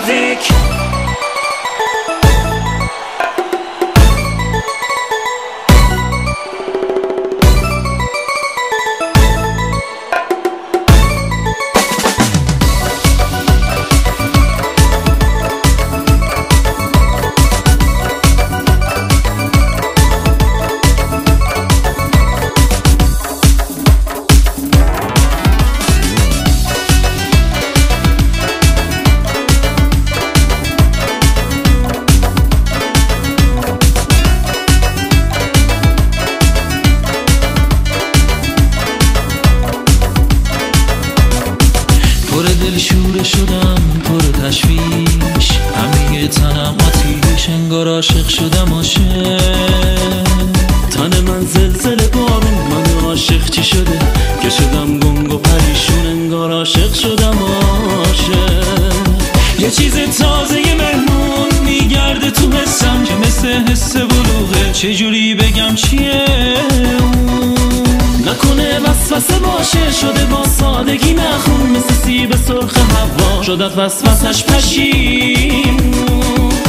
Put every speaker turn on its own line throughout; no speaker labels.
تبریک.
دل شوره شدم پر تشویش، همه تنم آتیش، انگار عاشق شدم عاشق. تن من زلزله بارون، من عاشق چی شده که شدم گنگ و پریشون، انگار عاشق شدم عاشق. یه چیز تازه مهمون میگرده تو حسم که مثل حس بلوغه، چجوری بگم چیه اون؟ نکنه وسوسه باشه شده با سادگی نخون، مثل سیب سرخ هوا شد از وسوسش پشیمون.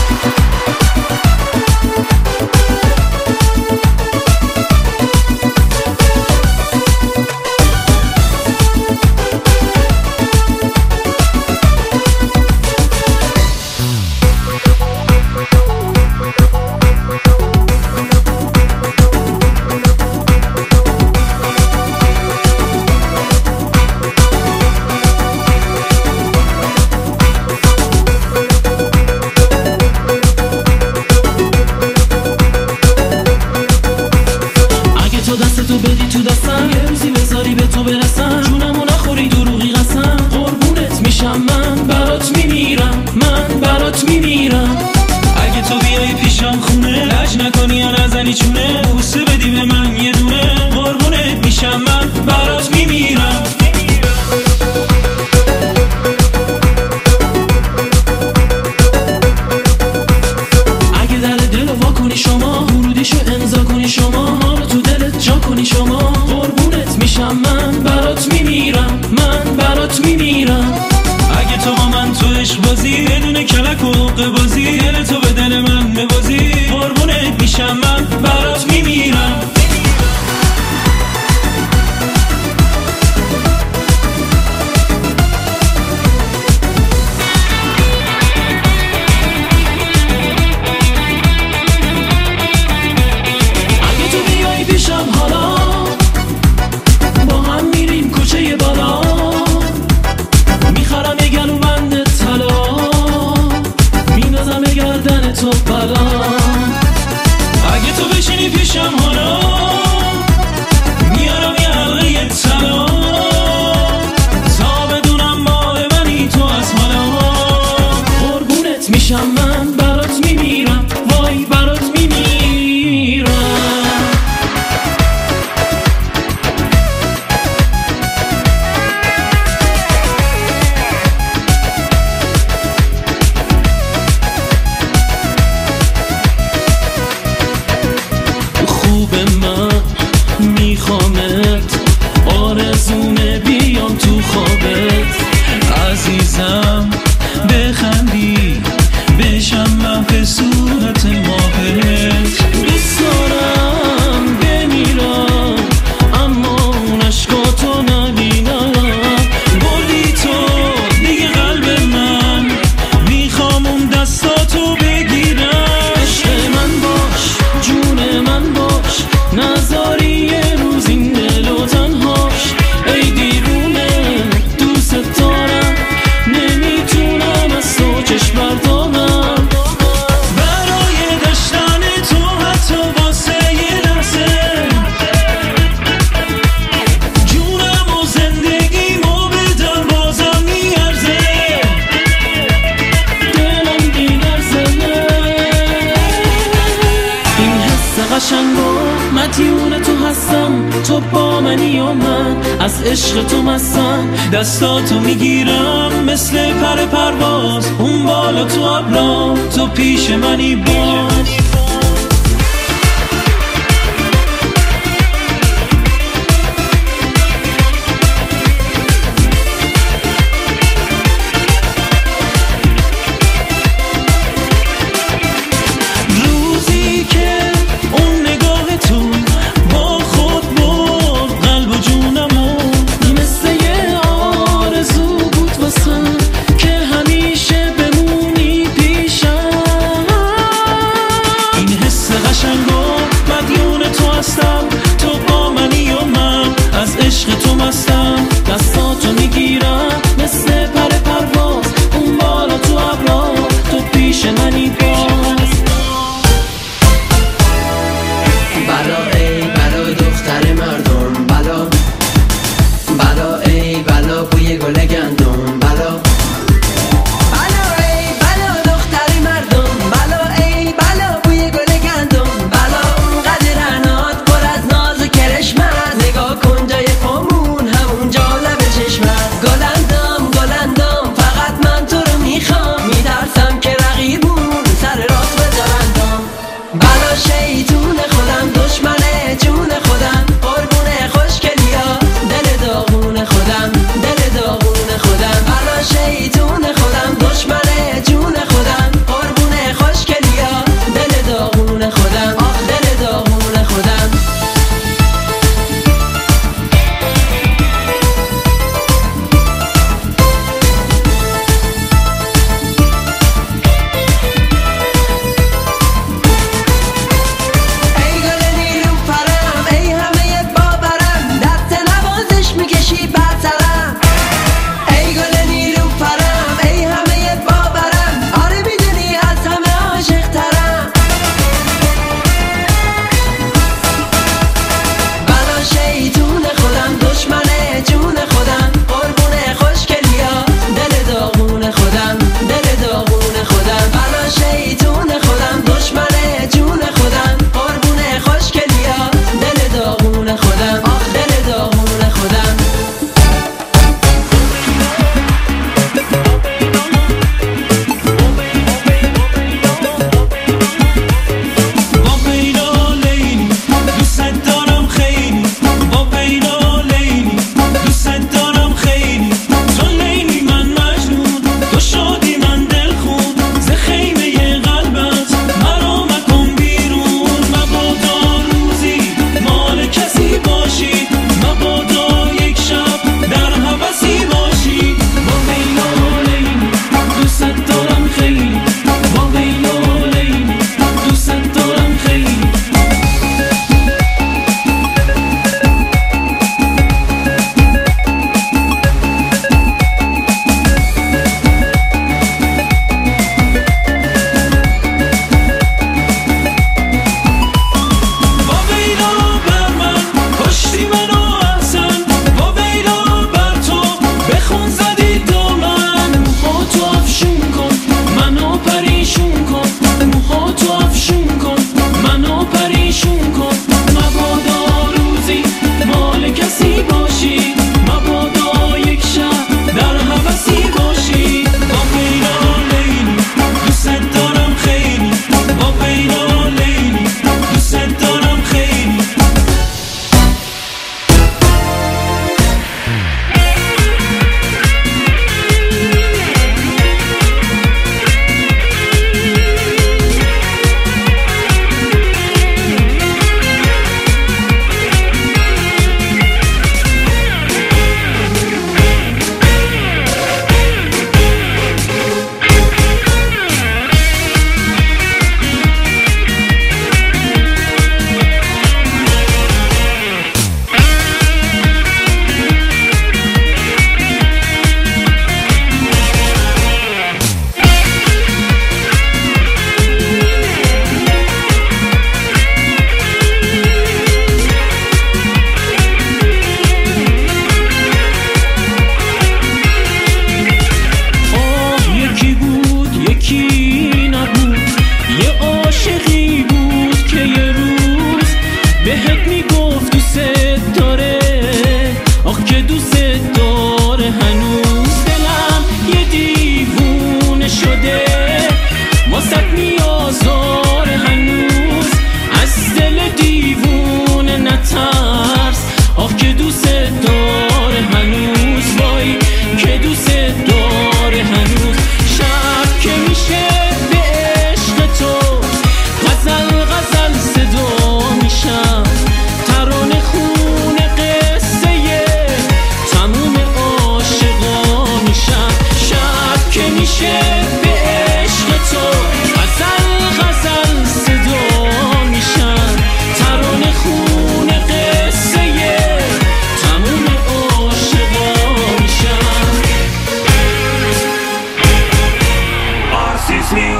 تو بدی تو دستم، یه روزی بذاری به تو برسم، جونمو نخوری دروغی قسم، قربونت میشم من برات میمیرم، من برات میمیرم. اگه تو بیای پیشم خونه، لج نکنی یا نزنی چونه، بوسه بدی به من یه دونه، قربونت میشم من برات میمیرم. اگه در دل وا کنی شما، ورودیشو امضا کنی شما، جا کنی شما، قربونت میشم من برات میمیرم، من برات میمیرم. اگه تو با من تو عشق بازی، بدون کلک و حقه بازی، دل تو به دل من ببازی، قربونت میشم من برات میمیرم. تو بلا اگه تو بشینی پیشم حالا، میارم یه حلقه طلا، تا بدونم مال منی تو از حالا، قربونت میشم من برات میمیرم، وای برات میمیرم. میخوامت، آرزومه بیام تو خوابت، عزیزم بخندی بشم محو صورت ماهت. دوست دارم بمیرم اما اون عشقاتو نبینم، بردی تو دیگه قلب من، میخوام اون دستاتو بگیرم. عشق من باش، جون من باش، نذاری یه روز این دلو تنهاش. ای دیوونه دوست دارم، نمیتونم از تو چشم بردارم. برای داشتن تو حتی واسه یه لحظه، جونم و زندگیمو بدم بازم میارزه، دلم بی‌لرزه. این حس قشنگو مدیون تو هستم، تو با منی و من از عشق تو مستم. دستاتو میگیرم مثل پر پرواز، اون بالا تو ابرا، تو پیش منی باز.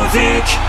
موزیک